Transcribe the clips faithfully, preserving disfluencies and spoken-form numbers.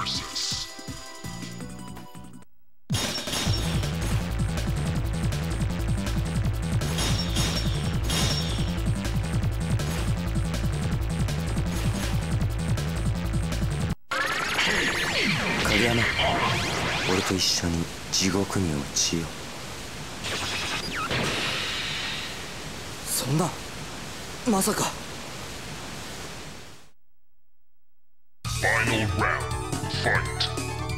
versus. 影山、俺と一緒に地獄に落ちよう。そんな、まさか。 Final round, fight.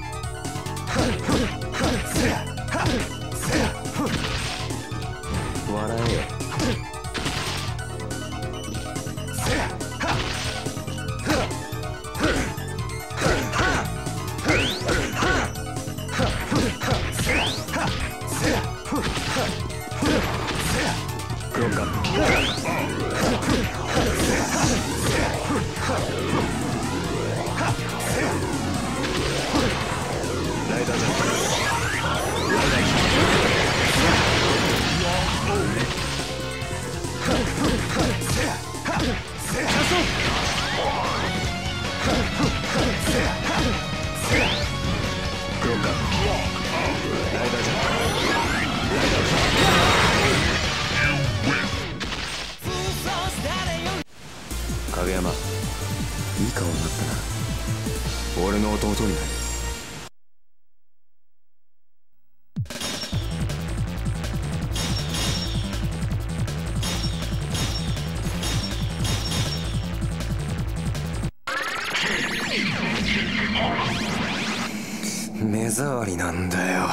笑えよ。影山、いい顔になったな。俺の弟になる。目障りなんだよ。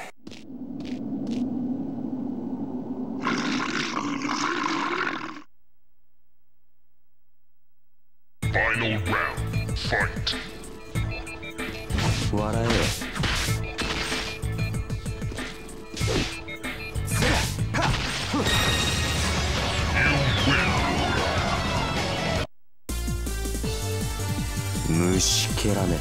Final round, fight. 笑えよ。虫けらめ。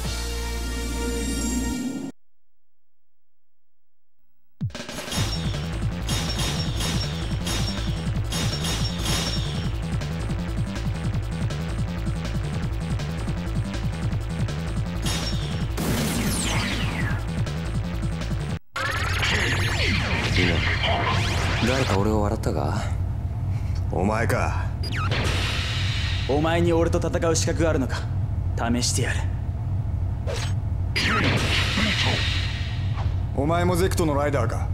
誰か俺を笑ったか？お前か。 お前に俺と戦う資格があるのか試してやる。 お前もゼクトのライダーか。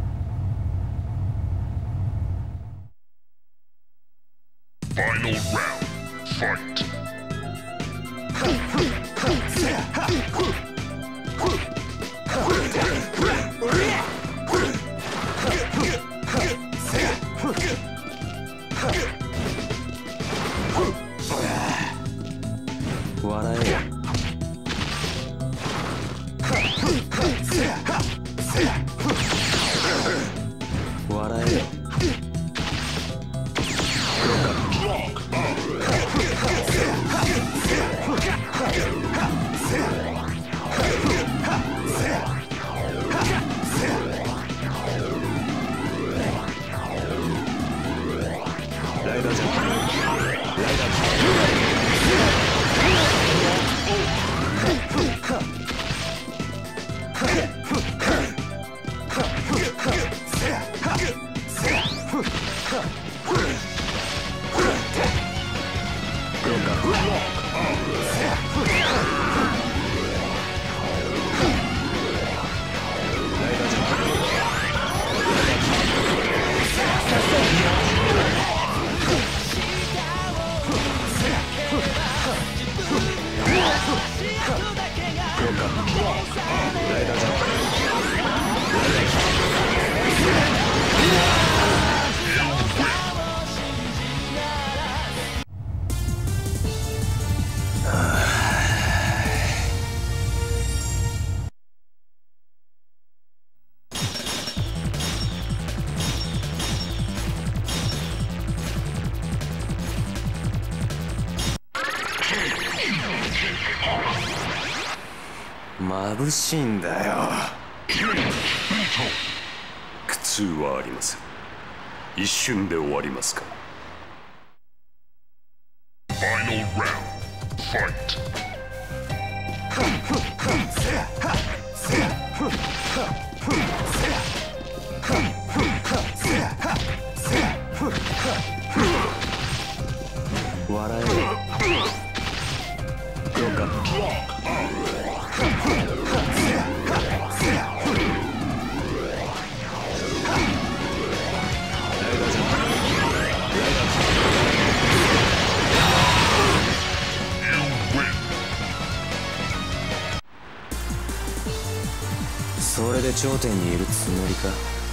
Final round, fight. 笑えよ。笑えよ。ライダーじゃん。ライダー。眩しいんだよ。 苦痛はありません。一瞬で終わりますから。 Final round, fight. 笑えよ。どうか。それで頂点にいるつもりか。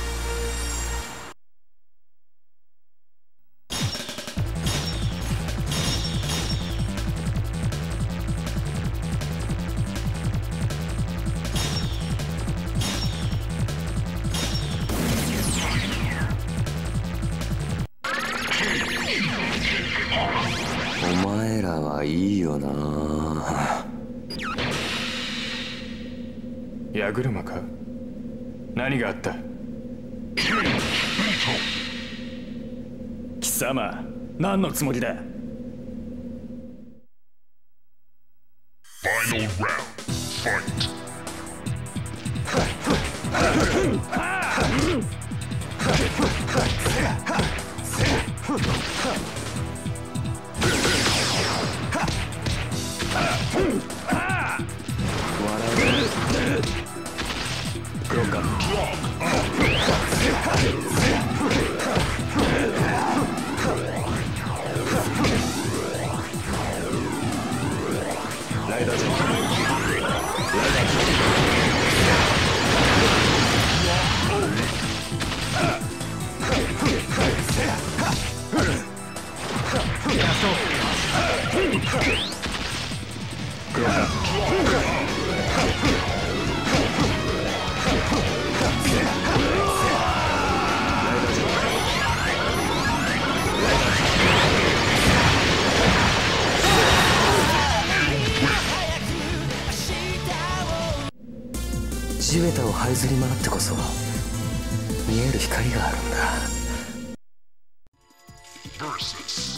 お前らはいいよな。 矢車か。何があった？ 貴様、何のつもりだ。 Final round. Fight. どうか。ライダージェット。ライダージェッ地べたを這いずり回ってこそ見える光があるんだ。 Versus.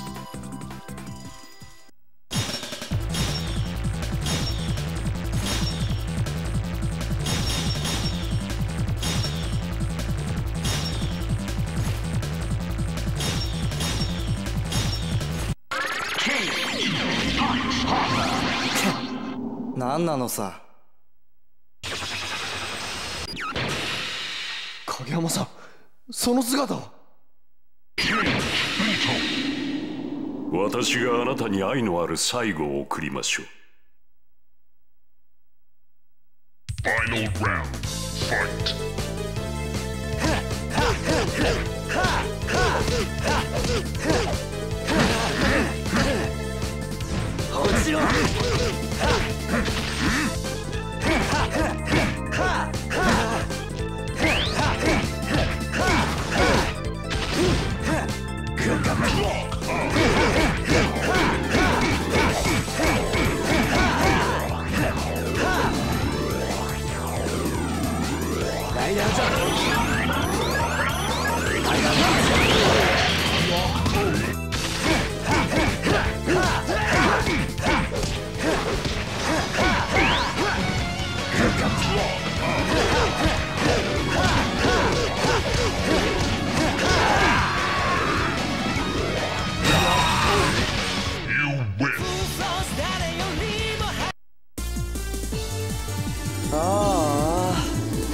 何なのさ。 影山さん、その姿は。 私があなたに愛のある最後を送りましょう。 Final round. Fight. 落ちろ。ライダージャンプ。 ああ。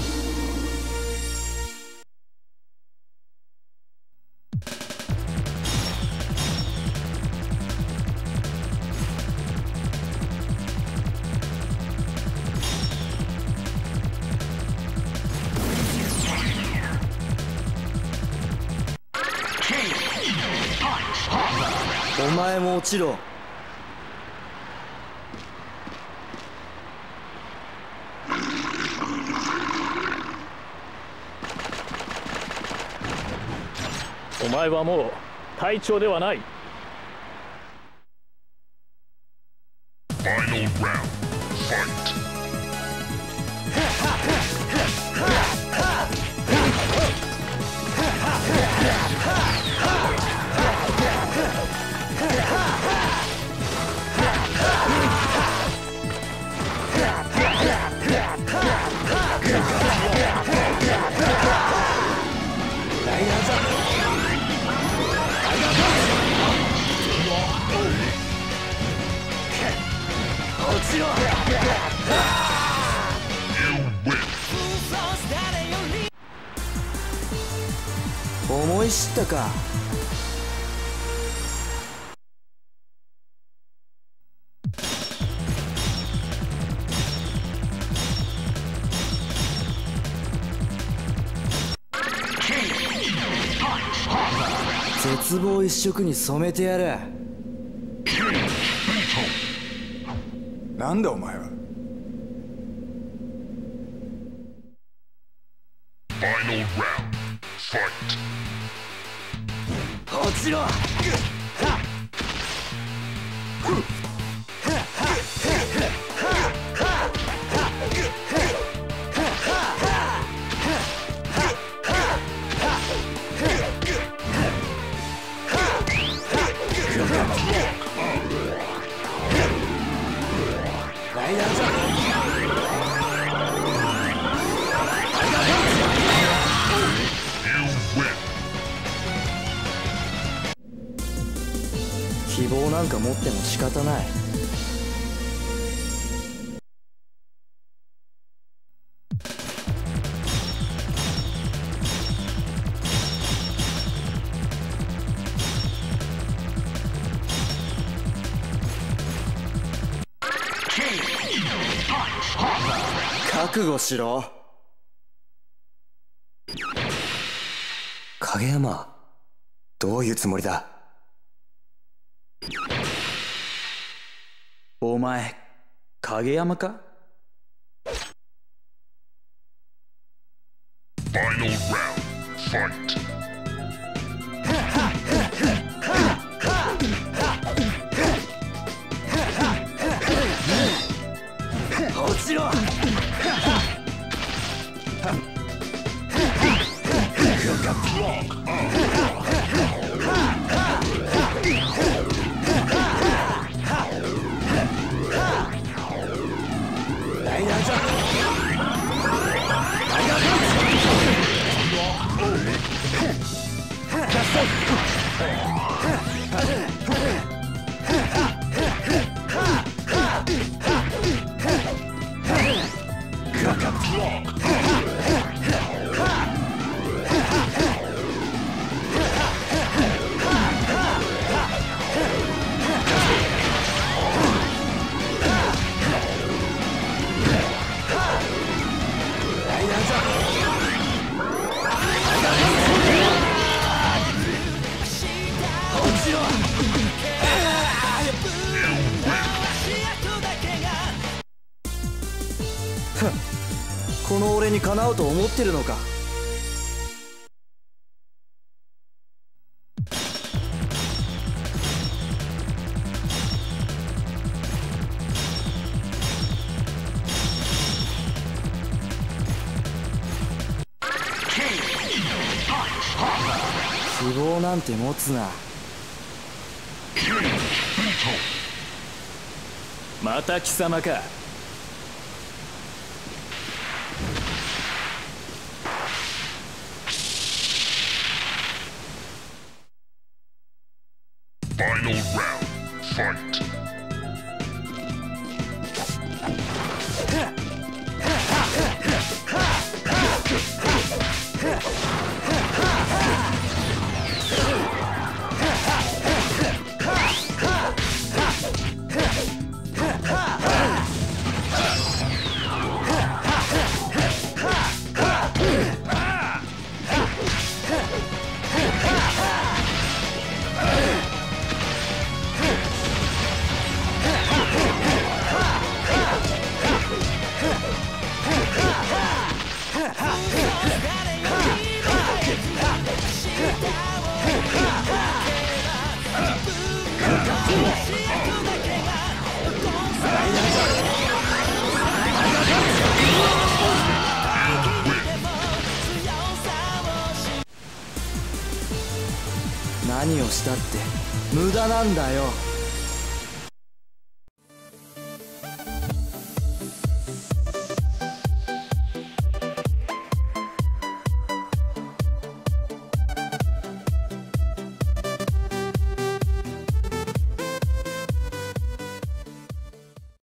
お前も落ちろ。 お前はもう隊長ではない。 Final round. Fight. ラ思い知ったか。絶望一色に染めてやる。 なんだお前は。 Final round. Fight. 落ちろ。ライダーじゃん。希望なんか持っても仕方ない。覚悟しろ。 影山、どういうつもりだ。 お前影山か。 Final round. Fight. 落ちろ。ライダーじゃん。この俺にかなうと思ってるのか。希望なんて持つな。また貴様か。 Final round. Fight. 何をしたって無駄なんだよ。